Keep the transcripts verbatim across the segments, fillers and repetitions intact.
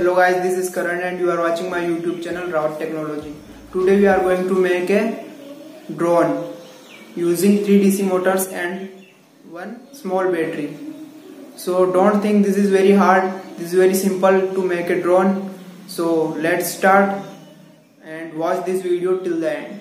Hello guys, this is Karan and you are watching my YouTube channel rawattechnology. Today we are going to make a drone using three D C motors and one small battery. So don't think this is very hard, this is very simple to make a drone. So let's start and watch this video till the end.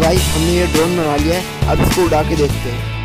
Guys हमने ये ड्रोन बना लिया है, अब इसको उड़ा के देखते हैं।